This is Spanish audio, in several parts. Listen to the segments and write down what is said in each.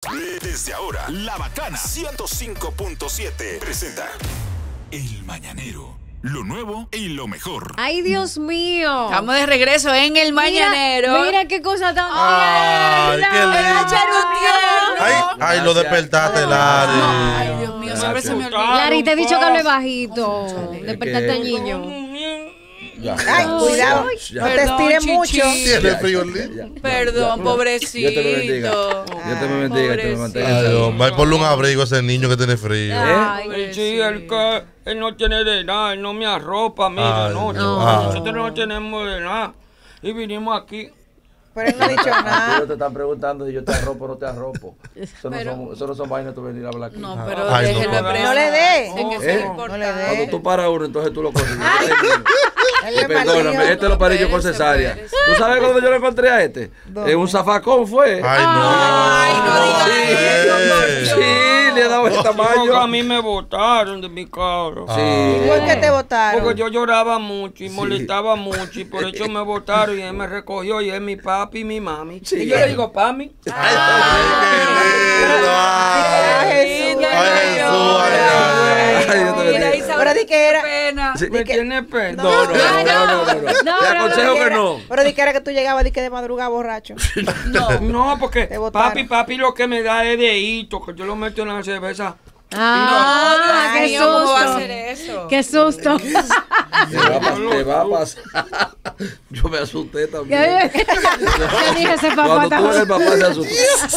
Desde ahora, La Bacana 105.7 presenta El Mañanero. Lo nuevo y lo mejor. ¡Ay, Dios mío! Estamos de regreso en El Mañanero. Mira qué cosa tan Ay, qué lindo. Ay, lo despertaste, Lari. Ay, Dios mío, siempre se me olvida. Lari, te he dicho que hable bajito. Despertaste al niño. Ay, cuidado, no te estires mucho. Tiene frío el niño. Perdón, pobrecito. Dios te me bendiga. Dios te me bendiga y te me mantenga. Ay, Dios, va a ponle un abrigo a ese niño que tiene frío. Ay, Sí, él no tiene de nada, él no me arropa, mira, Ay, no, no. nosotros no tenemos de nada. Y vinimos aquí. Pero él no ha dicho nada. Ellos te están preguntando si yo te arropo o no te arropo. Eso no son vainas tú venir a hablar aquí. No, pero Ay, no. déjelo expresar. No le dé. En eso ¿Eh? es importante. No le dé. Cuando tú paras uno, entonces tú lo coges. Él es Perdóname, malío. este lo paré yo con cesárea. ¿Tú sabes cuándo yo lo encontré a este? ¿Dónde? En un zafacón fue. Ay, no. Ay, no digas Ay. eso, Sí, le he dado este Porque a tamaño. mí me botaron de mi carro. Sí. ¿Por qué te votaron? Porque yo lloraba mucho y molestaba mucho y por eso me botaron y él me recogió y es mi papi y mi mami. Sí. Y yo le digo, papi. Ay, qué lindo. Ay, Jesús. Ay, Jesús. Ay, Dios te bendiga. Mira, Isabel, Pero di que era- qué pena. Sí. ¿Me tiene pena? No. Te aconsejo que no. Pero di que era que tú llegabas di que de madrugada borracho. No, porque Te botaron. papi lo que me da es de hito, que yo lo meto en la cerveza. Ah, Dios qué mío, ¿cómo va a susto. hacer eso? Qué susto. Te va a pasar. Yo me asusté también. ¿Qué dije ese papá? Cuando tú eres el papá se asustó.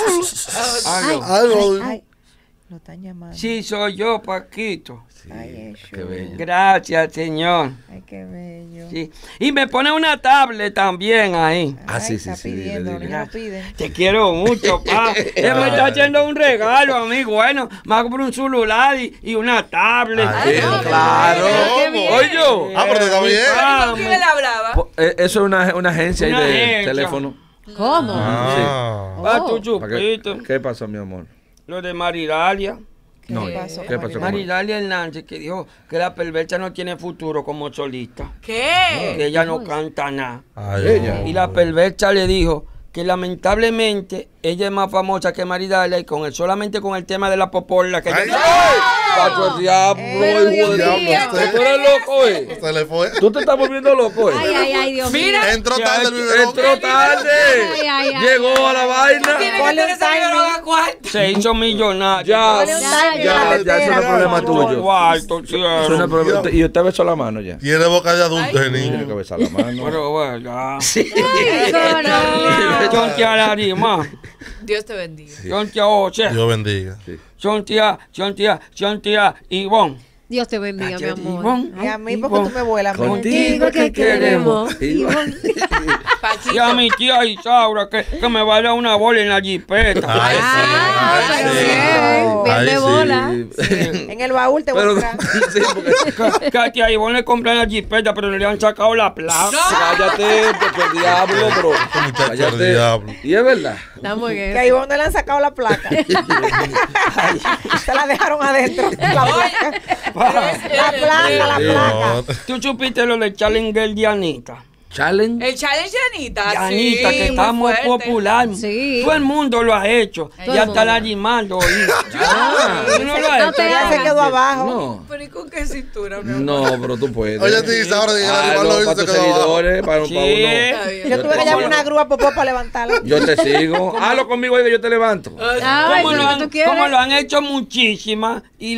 Aló. Ay, lo están llamando. Sí, soy yo, Paquito. Ay, Jesús. Qué bello. Gracias, señor. Ay, qué bello. Sí. Y me pone una tablet también ahí. Ah, sí, Está sí, pidiendo, dile, los niños piden. Te quiero mucho, pa. Él me está haciendo un regalo a mí, bueno. Me hago por un celular y una tablet. Ay, Sí, no, claro. qué bien. Oye, Ah, pero está bien. ¿Con quién él hablaba? eso es una agencia ahí Una de agencia. teléfono. ¿Cómo? Ah. Pa' tu ¿Para qué? chupito. ¿Qué pasó, mi amor? Lo de Maridalia. No, pasó ¿qué con pasó? Maridalia Hernández que dijo que la perversa no tiene futuro como solista. ¿Qué? Que ella no canta nada. Ay, Ella. Y la perversa le dijo que lamentablemente ella es más famosa que Maridalia y solamente con el tema de la popola que Ay, ella... Pacho, el diablo, Pero hijo de Dios mío. diablo. ¿Tú eres loco, Se le fue. ¿Tú te estás volviendo loco, Ay, Dios mío. Mira, Entró tarde el biberón. Entró tarde. Ay. Llegó a la vaina. tiene que Ponle tener un timing. ese que haga cuarto. Se hizo millonaria. Ya, Ponle un timing ya, a la ya, eso no es tetera, problema por favor. tuyo. Cuarto, Eso no es cielo. problema. Y usted besó la mano ya. Tiene boca de adulto el Tiene que niño. besar la mano. Pero bueno, ya. No. Chontia Larima. Dios te bendiga. Chontia Oche. Dios bendiga. Chontia Ivonne. Dios te bendiga, mi amor. Ivonne. Y a mí, porque tú me vuelas. Contigo que queremos. Y- Y a mi tía Isaura que me va a dar una bola en la jipeta. Ay, Ah, sí. pero Ay, sí. bien, bien Ay, de sí. bola. En el baúl te voy a Pero, entrar. sí, porque... Que a tía Ivonne le compran la jipeta, pero no le han sacado la placa. Cállate, porque el diablo, bro. Este muchacho Cállate. del diablo. Y es verdad. Estamos bien. Que a Ivonne le han sacado la placa. Se la dejaron adentro. La placa. La placa. No, Tú supiste lo de Challenger de Anita. Challenge. El challenge de Anita. De Anita, sí, que está muy fuerte. popular. Sí. Todo el mundo lo ha hecho. Todo Ya el está mundo. la Gimaldo. Ah, ¿Tú no lo has No hecho? te Ella se quedó abajo. no. Pero ¿y con qué cintura, mi amor? No, pero tú puedes. Oye, sí, ahora diga, Ah, igual no, lo hizo, para se tus quedó abajo. seguidores, para Sí. uno. Está bien. Yo tuve que llamar una grúa popó para levantarla. Yo te sigo. Hazlo conmigo y que yo te levanto. Ay, Como si lo, tú han, quieres. como lo han hecho muchísimas y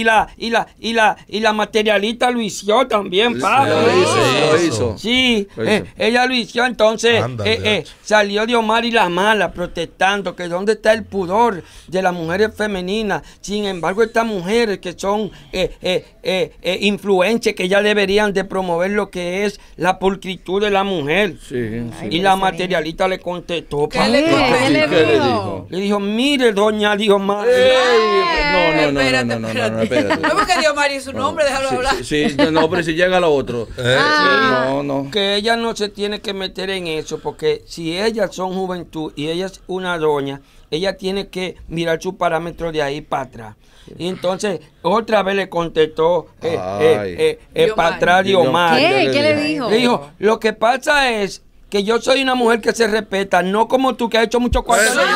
la materialista lo hizo también, Pablo. Lo hizo. Sí, Lo hizo. ella lo hizo, entonces Anda, salió de Omar y la Mala protestando que dónde está el pudor de las mujeres femeninas. Sin embargo, estas mujeres que son influencers, que ya deberían de promover lo que es la pulcritud de la mujer. Sí, sí. Y la materialista le contestó, ¿Qué Pablo. le contestó? ¿Qué le ¿Qué le dijo? dijo? Le dijo, mire, doña Diomar. No, espérate. No, porque Dios María es su nombre, déjalo hablar. Sí, no, pero si llega lo otro. No. Que ella no se tiene que meter en eso, porque si ellas son juventud y ella es una doña, ella tiene que mirar su parámetro de ahí para atrás. Y entonces otra vez le contestó Ay. para atrás Diomar. Diomar. ¿Qué? ¿Qué le dijo? Le dijo, lo que pasa es que yo soy una mujer que se respeta, no como tú que has hecho mucho cuarto. No.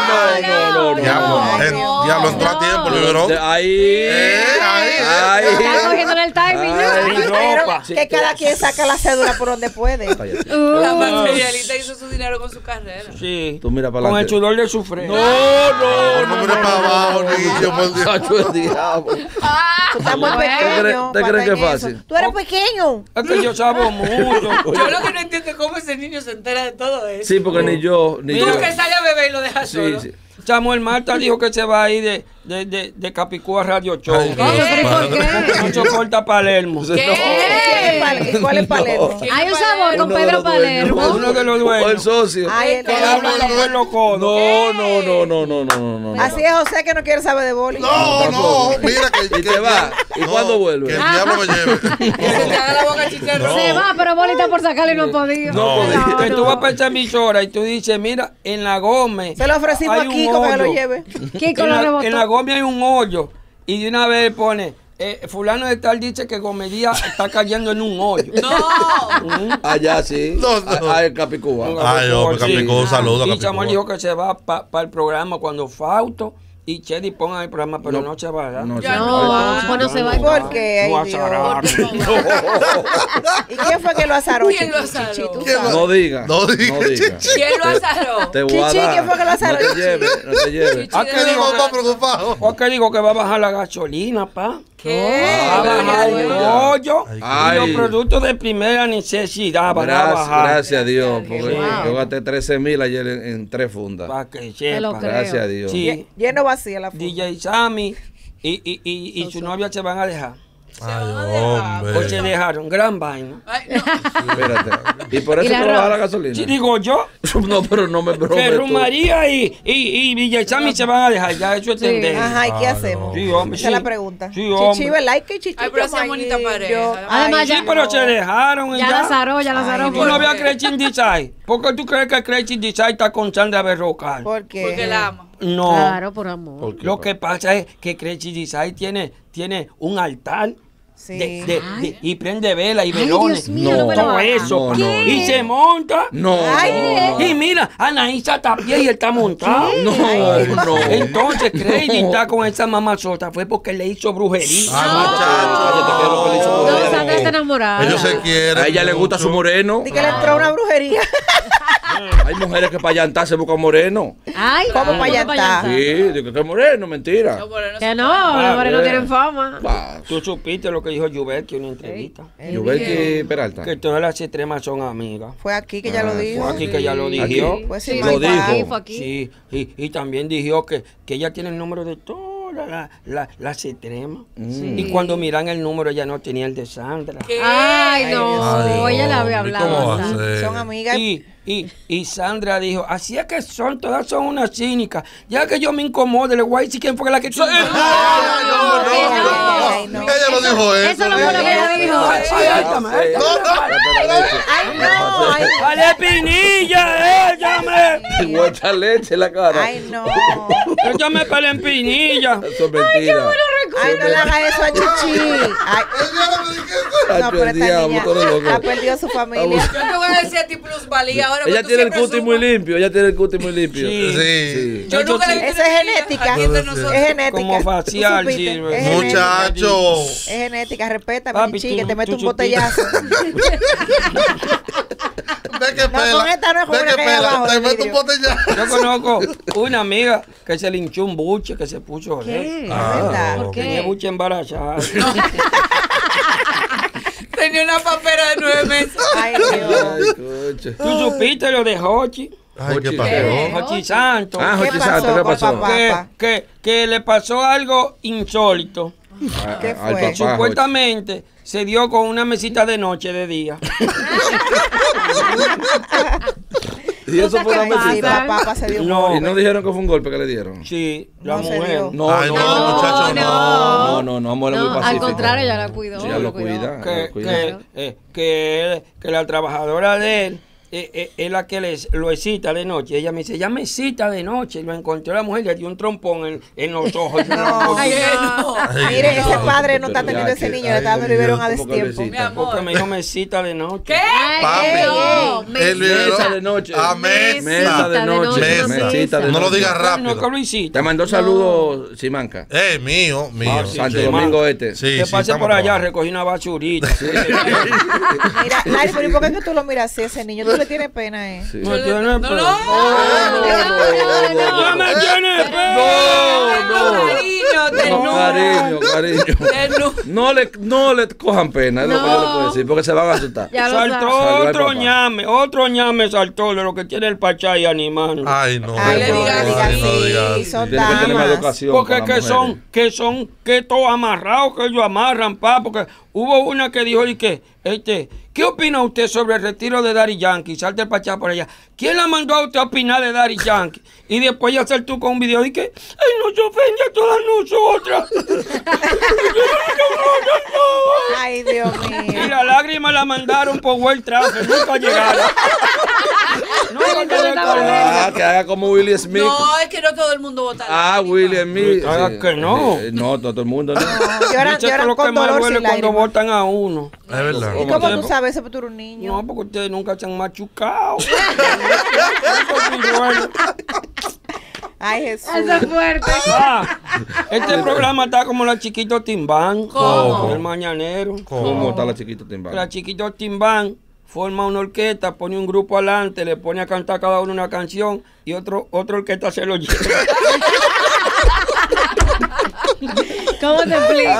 Diablo, entró a tiempo, liberó. Ahí. Está cogiéndole el timing, ¿no? Pero que cada quien saca la cédula por donde puede. La materialista hizo su dinero con su carrera. Sí. Tú mira para con el adelante. sudor de su frente. No mires para abajo, niño, por Dios. Sacho el diablo. Tú estás muy pequeño. ¿Te crees que es para fácil? eso. Tú eres pequeño. Es que yo sabo mucho. Yo lo que no entiendo es cómo ese niño se entera de todo eso. Sí, porque ni yo. Tú que sale a beber y lo dejas Sí, solo. sí. Samuel Marta dijo que se va a ir de Capicúa Radio Show. Ay, ¿Pero por qué? No soporta Palermo. ¿Qué? ¿Cuál es Palermo? Hay un sabor con Uno de Pedro los dueños. Palermo. Uno de los O el dueños. socio. Ay, el Que habla con los codos. No. Así es José que no quiere saber de boli. No, mira que. Y te va. ¿Y cuándo vuelve? Que el diablo me lleve. Que se te haga la boca chicharrón. Se va, pero bolita por sacarle y no ha podido. No, Que tú vas para esa emisora y tú dices, mira, en la Gómez. Se lo ofrecimos hay a un Kiko que se lo hoyo. lleve. Kiko En lo la rebotó. Gómez hay un hoyo. Y de una vez pone, fulano de tal dice que Gomería está cayendo en un hoyo. No. Allá sí. No. En Capicúa. Ay, yo, Capicúa, un saludo a Y Capicúa. Samuel dijo que se va para el programa cuando Fausto y Chedi pongan el programa, pero no se va a dar. No, Ya No, pues no se va. ¿Por qué? No Ay, Dios. azararon. ¿Y quién fue que lo azaró? ¿Quién lo Chichi? azaró? Chichi, tú ¿Quién sabes. No diga. No diga. ¿Quién lo azaró? Te voy a Chichi, dar. ¿quién fue que lo azaró? No te lleves, no te lleves. ¿A qué Mi digo mamá que, preocupado. o qué digo que va a bajar la gasolina, pa? ¿Qué? Va a bajar el pollo Ay. y los productos de primera necesidad van a bajar. Gracias a Dios. Porque Wow. yo gasté 13,000 ayer en 3 fundas. Para que Te lo sepa. creo. Gracias a Dios. Sí. Lleno vacía la funda. DJ Sammy y su novia se van a dejar. Ay, Pues se hombre. dejaron, gran vaina. Ay, no. Espérate. ¿Y por eso ¿Y que la va a bajar la ropa? gasolina? Si digo yo, No, pero no me que prometo. Rumaría y DJ Sammy se van a dejar, ya eso es tendencia. Ajá, ¿y qué hacemos? Sí, hombre, Esa es la sí. pregunta. Sí, hombre. Chichi, ¿verdad? ¿Y qué Chichi? Ay, pero hacen bonita pareja. Además, Ay, ya- Sí, pero se dejaron y Ya la zaró, ya la zaró. Tú no ves a Crechin Design. ¿Por qué tú crees que Crechin Design está con Sandra Berrocal? ¿Por qué? Porque la ama. No. Claro, por amor. ¿Por qué? Lo que pasa es que Crechin Design tiene un altar. Sí. Y prende vela y Ay, velones. Dios mío, no me lo todo hagas. eso. No, no, Y se monta. No, Ay, no, Y mira, Anaísa está a pie y él está montado. no. Entonces, Crazy está con esa mamazota. Fue porque le hizo brujería. Cállate, que lo que le hizo No, poder. Sandra está enamorada. Ellos se quieren. A ella le gusta su moreno. Di que le entró una brujería. Hay mujeres que para llantar se buscan moreno. Ay, ¿Cómo para allá está? Sí, digo que moreno, mentira. No, pero no Que se- no, los morenos bien. tienen fama. Va. Tú supiste lo que dijo Yubelki en una entrevista. Yubelki Peralta. Que todas las extremas son amigas. Fue aquí que ya lo dijo. Fue aquí que ella lo dijo. Aquí. Pues sí, Sí, Lo fue dijo. aquí, fue aquí. Sí, y también dijo que ella tiene el número de todas las extremas. Y cuando miran el número, ella no tenía el de Sandra. ¿Qué? Ay, no, Ay, ella la había hombre, hablado. ¿cómo va a bastante. ser? Son amigas. Y Sandra dijo, así es que son, todas son unas cínicas. Ya que yo me incomode, le voy a decir quién fue la que... Ay, no. Ella no dijo eso. Eso no fue lo que ella dijo. Ay, no, ay, ¡Vale, Pinilla, échame! Voy a echar leche en la cara. ay, no. Échame para en Pinilla. Eso es mentira. Ay, no le haga eso a Chichi. Ay, no, pero esta niña ha perdido su familia. Yo te voy a decir a ti plusvalía ahora. Ella porque tú tiene el siempre cutis muy sumas. limpio. Ella tiene el cutis muy limpio. Sí. Sí. Yo nunca le he visto Esa es una genética. aquí entre nosotros. Es genética. Como ¿Tú facial, supiste? sí. Es genética. Muchacho. Es genética, respétame, Papi, Chichi, tú- que te meto tú un botellazo. Ve que No, pela. con esta no es con Ve una que que hay pela. abajo Te del meto un vidrio. botellazo. Yo conozco una amiga que se le hinchó un buche, que se puso... ¿Qué? ¿Verdad? ¿Por Tenía qué? buche embarazada. Tenía una papera de 9 meses. Ay, Dios. Ay, coche. ¿Tú supiste lo de Hochi? Ay, ¿qué ¿Qué? pasó? Hochi Santos. Ah, ¿Qué Jochi pasó Santo, ¿qué con pasó? papá? Que le pasó algo insólito. ¿Qué Al fue? papá, Supuestamente se dio con una mesita de noche de día. Y eso fue una ¿qué mesita. Sí, pasa? papá se dio un No. Y no dijeron que fue un golpe que le dieron. Sí, la No se mujer. dio. No, Ay, no, no, muchacho, no. no, amor, es No, muy al pacífico. contrario, ella la cuidó. Sí, ella lo cuidó. cuida. ella lo cuida. Que la trabajadora de él es la que lo excita de noche. Ella me dice, ella me excita de noche. Lo encontró la mujer, le dio un trompón en los ojos. No, mire, ese padre no está teniendo ese niño, le está dando biberón a destiempo. Porque me dijo, me excita de noche. ¿Qué? Mesa de noche. Mesa de noche. Mesita de noche. No lo digas rápido. No, que lo hicita. Te mandó saludos, Simanca. Mío. Santo Domingo Este. Sí, que pase por allá, recogí una basurita. Mira, Larry, pero ¿y por qué que tú lo miras así, ese niño? ¿Tú le tienes pena, No tiene pena. No me tiene pena. Cariño. No le cojan pena, es lo que yo le puedo decir, porque se van a asustar. Saltó otro ñame saltó de lo que tiene el pachá y animal. Ay, no. Ay, no digas, son damas. Porque que todo amarrado, que ellos amarran, porque hubo una que dijo, ¿qué opina usted sobre el retiro de Daddy Yankee? Salte el pachá por allá. ¿Quién la mandó a usted a opinar de Daddy Yankee? Y después ya saltó con un video y que, ¡ay, nos ofende a todas nosotras! Ay, Dios mío. Y la lágrima la mandaron por World Traffic, nunca llegaron. Que haga como Willie Smith. No, es que no todo el mundo vota. Willie Smith. Que no. No, todo el mundo no. Lloran lo que con más dolor duele sin cuando lágrimas. votan a uno. Es verdad. ¿Y cómo tú sabes eso? Porque tú eres un niño. No, porque ustedes nunca se han machucado. Ay, Jesús. Eso es fuerte. Este programa está como la Chiquito Timbán. ¿Cómo? El mañanero. ¿Cómo está la Chiquito Timbán? La Chiquito Timbán forma una orquesta, pone un grupo adelante, le pone a cantar cada uno una canción y otra orquesta se lo lleva. ¿Cómo te explico?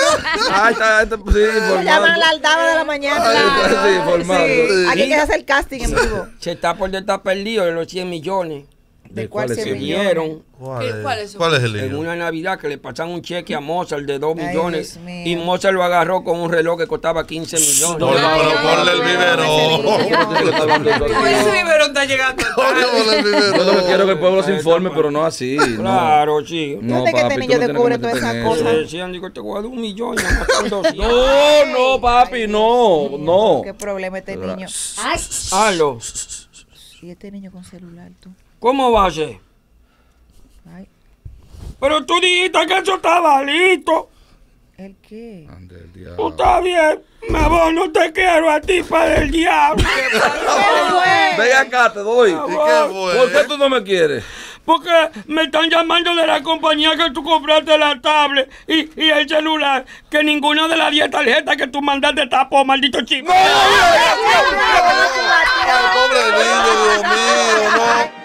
Se llaman la aldaba de la mañana. Sí, formado. Sí. Aquí hay que hacer el casting en vivo. Se está por estar perdido de los 100 millones. ¿De cuál cuáles se Que dieron ¿Cuál es el en lío? una Navidad que le pasan un cheque a Mozart de 2 Ay, millones Dios mío. y Mozart lo agarró con un reloj que costaba 15 millones. No, pero ponle el biberón. Ese biberón está llegando. Yo lo que quiero es que el pueblo se informe, pero no así. Claro, sí. ¿Dónde que este niño descubre todas esas Le cosas? decían, digo, te voy a dar 1 millón, ya matan 200. No, papi, no. ¿Qué problema este niño? Aló, Y este niño con celular, tú. ¿cómo va a ser? Ay, Pero tú dijiste que eso estaba listo. ¿el qué? Tú estás bien. Me voy, no te quiero a ti para el diablo. Ven acá, te doy. ¿Y qué fue? ¿Por qué tú no me quieres? Porque me están llamando de la compañía que tú compraste la tablet y el celular, que ninguna de las 10 tarjetas que tú mandaste tapó, maldito chico. Pobre niño, Dios mío, no.